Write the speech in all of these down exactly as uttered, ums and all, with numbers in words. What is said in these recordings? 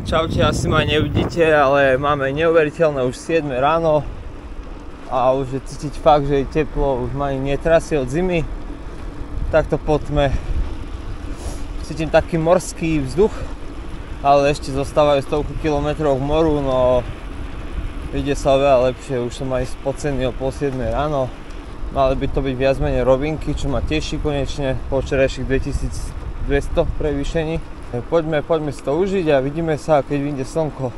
Čaute, asi ma neuvidíte, ale máme neuveriteľné už siedme ráno a už je cítiť fakt, že je teplo, už ma ani netrasie od zimy. Takto po tme cítim taký morský vzduch, ale ešte zostávajú stovky kilometrov k moru, no ide sa oveľa lepšie, už som aj spocený o pol siedmej ráno. Mali by to byť viac menej rovinky, čo ma teší konečne po včerajších dvetisícdvesto prevýšení. Poďme, poďme si to užiť a vidíme sa, keď vyjde slnko.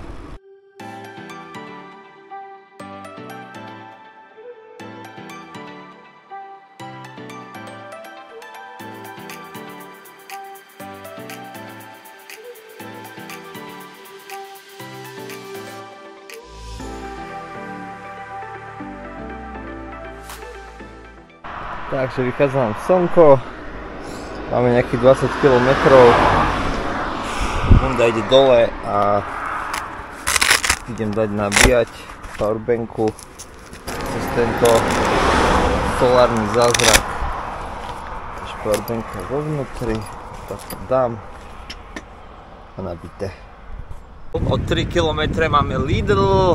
Takže vychádza nám slnko, máme nejakých dvadsať kilometrov, Honda ide dole a idem dať nabíjať powerbanku cez tento solárny zázrak. Takže powerbanka vo vnútri, tak to dám a nabité. O tri kilometre máme Lidl.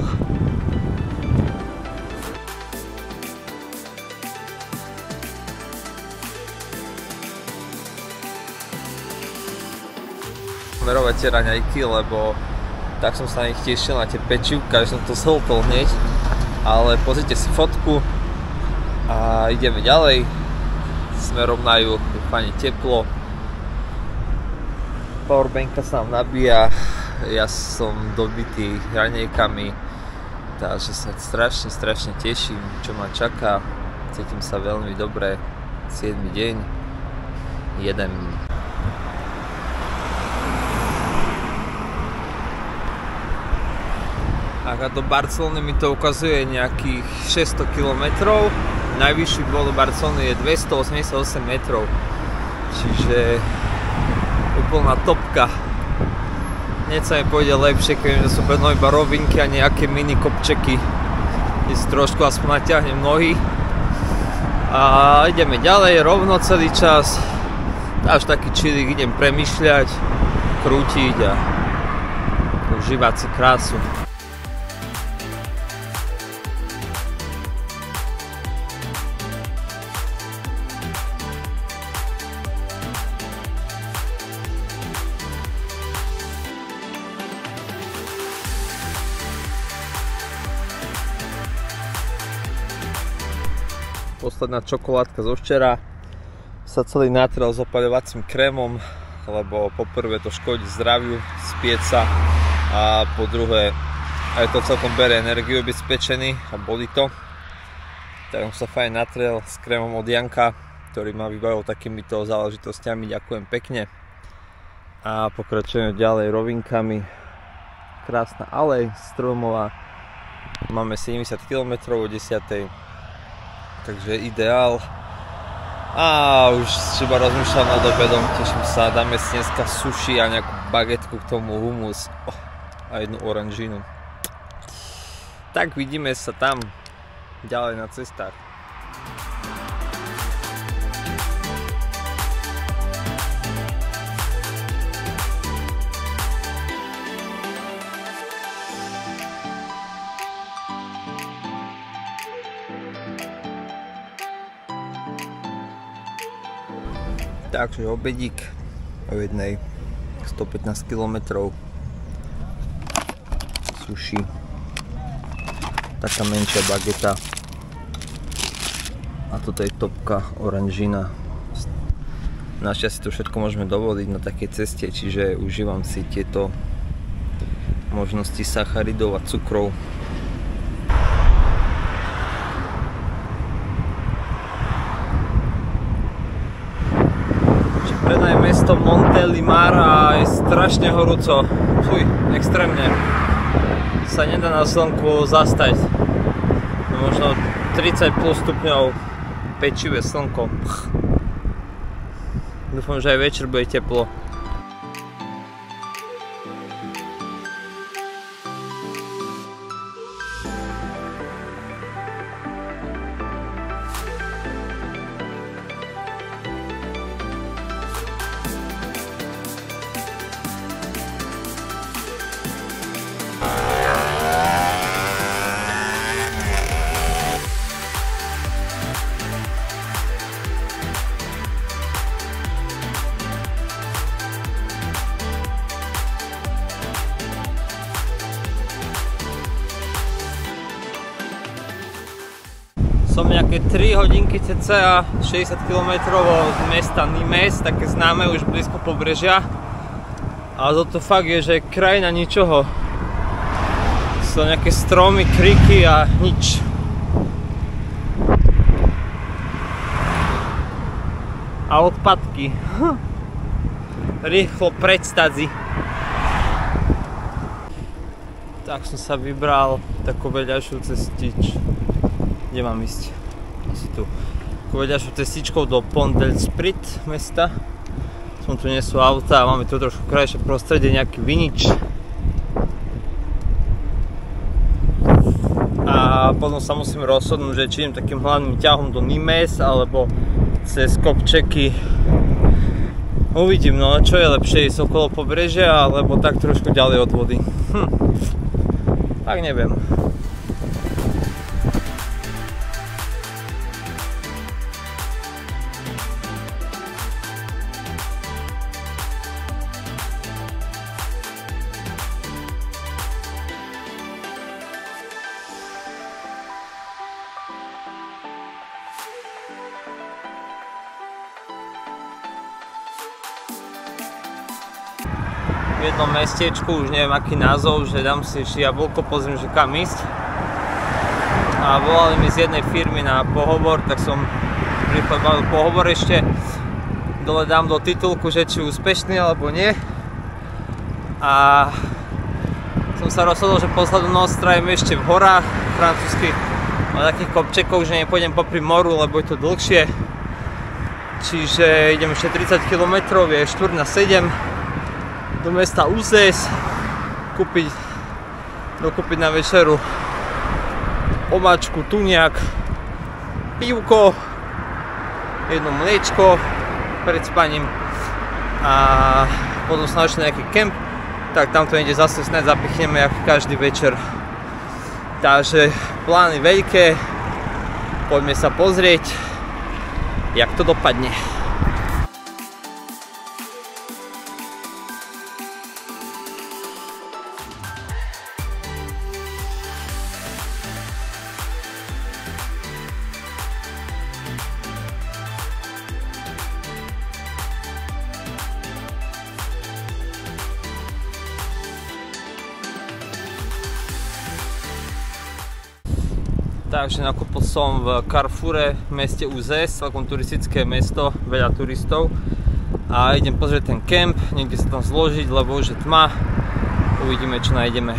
Smerovať tie raňajky, lebo tak som sa na nich tešil, na tie pečivka, že som to zhltol hneď. Ale pozrite si fotku a ideme ďalej. Smerom na juh, je fajne teplo. Powerbanka sa nám nabíja, ja som dobitý raňajkami, takže sa strašne, strašne teším, čo ma čaká. Cítim sa veľmi dobre, siedmy deň, jeden. A do Barcelony mi to ukazuje nejakých šesťsto kilometrov. Najvyšší bod do Barcelony je dvestoosemdesiatosem metrov. Čiže úplná topka. Hneď sa mi pôjde lepšie, keď sú bedno iba rovinky a nejaké mini kopčeky. Kde si trošku aspoň natiahnem nohy. A ideme ďalej, rovno celý čas. Až taký chillik, idem premýšľať, krútiť a užívať si krásu. Posledná čokoládka zo včera, sa celý natrel s opaľovacím krémom, lebo poprvé to škodí zdraviu z pieca a po druhé aj to celkom bere energiu byť spečený a bolí to. Tak som sa fajn natrel s krémom od Janka, ktorý ma vybavil takýmito záležitostiami, ďakujem pekne. A pokračujeme ďalej rovinkami, krásna alej stromová, máme sedemdesiat kilometrov o desiatej. Takže ideál. A už třeba rozmýšľam nad obedom, teším sa, dáme si dneska sushi a nejakú bagetku k tomu, humus oh, a jednu oranžínu. Tak vidíme sa tam ďalej na cestách. Takže obedík o jednej stopätnásť kilometrov, sushi, taká menšia bageta a toto je topka oranžina. Našťastie to všetko môžeme dovoliť na takej ceste, čiže užívam si tieto možnosti sacharidov a cukrov. Predaj mesto Montelimar a je strašne horúco. Fuj, extrémne. Sa nedá na slnku zastať. Možno tridsať plus stupňov pečivé slnko. Pch. Dúfam, že aj večer bude teplo. také tri hodinky cca, šesťdesiat kilometrov od mesta Nimes, také známe už blízko pobrežia. A toto fakt je, že krajina ničoho. Sú nejaké stromy, kriky a nič. A odpadky. Rýchlo preč stadzi. Tak som sa vybral takú vedľajšiu cestič. Kde mám ísť? Asi tu. Takú vedľajšiu cestičkou do Pont del Sprit mesta. Som tu nie sú auta a máme tu trošku krajšie prostredie, nejaký vinič. A potom sa musím rozhodnúť, že či idem takým hlavným ťahom do Nimes alebo cez kopčeky. Uvidím, no čo je lepšie, ísť okolo pobrežia alebo tak trošku ďalej od vody. Hm. Tak neviem. V jednom mestečku, už neviem aký názov, že dám si ešte jablko, pozriem, že kam ísť. A volali mi z jednej firmy na pohovor, tak som rýchle bavil pohovor ešte. Dole dám do titulku, že či úspešný alebo nie. A som sa rozhodol, že poslednú noc strávim ešte v horách francúzskych, na takých kopčekoch, že nepôjdem popri moru, lebo je to dlhšie. Čiže idem ešte tridsať kilometrov, je štvrť na sedem. Do mesta Uzes, kúpiť, dokúpiť na večeru omáčku, tuniak, pivko, jedno mliečko pred spaním a potom sa našli nejaký kemp, tak tamto ide zase snad zapichneme ako každý večer. Takže plány veľké, poďme sa pozrieť, jak to dopadne. Takže nakúpil som v Carrefoure v meste Uzes, celkom turistické mesto, veľa turistov. A idem pozrieť ten kemp, niekde sa tam zložiť, lebo už je tma. Uvidíme, čo nájdeme.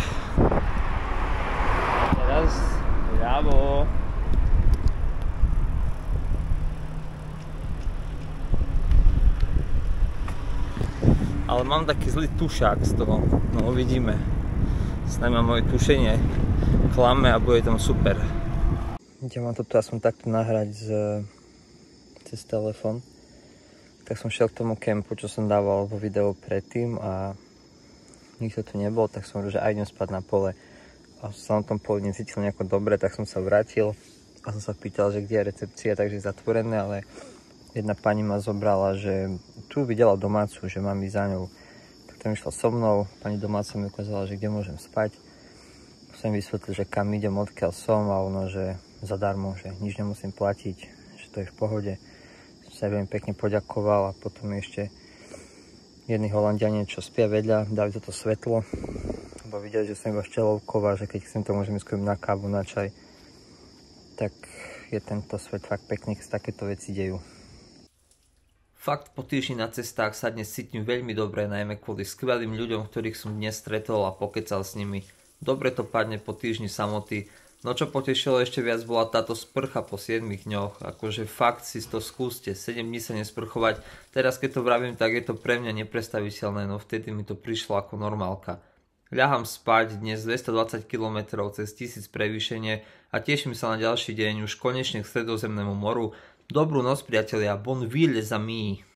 Teraz ľavo. Ale mám taký zlý tušák z toho, no uvidíme. Snáď ma moje tušenie klame a bude tam super. Ja mám toto aspoň takto nahrať z, cez telefón. Tak som šiel k tomu kempu, čo som dával vo videu predtým a nikto tu nebol, tak som hovoril, že aj idem spať na pole. A som sa na tom pole necítil nejako dobre, tak som sa vrátil a som sa pýtal, že kde je recepcia, takže je zatvorené, ale jedna pani ma zobrala, že tu videla domácu, že mám ísť za ňou. Tak tam išla so mnou, pani domáca mi ukázala, že kde môžem spať. Som vysvetlil, že kam idem, odkiaľ som a ono, že zadarmo, že nič nemusím platiť, že to je v pohode. Som sa veľmi pekne poďakoval a potom ešte jedni Holandiania, čo spia vedľa, dali toto svetlo, lebo videli, že som iba štelovkov a že keď chcem, to môžem ísť na kávu, na čaj. Tak je tento svet fakt pekný, keď sa takéto veci dejú. Fakt po týždni na cestách sa dnes cítim veľmi dobre, najmä kvôli skvelým ľuďom, ktorých som dnes stretol a pokecal s nimi. Dobre to padne po týždni samoty. No čo potešilo ešte viac bola táto sprcha po siedmich dňoch. Akože fakt si to skúste, sedem dní sa nesprchovať. Teraz keď to vravím, tak je to pre mňa neprestaviteľné, no vtedy mi to prišlo ako normálka. Ľahám spať dnes dvestodvadsať kilometrov cez tisíc prevýšenie a teším sa na ďalší deň už konečne k stredozemnému moru. Dobrú noc priatelia, bon ville les amis.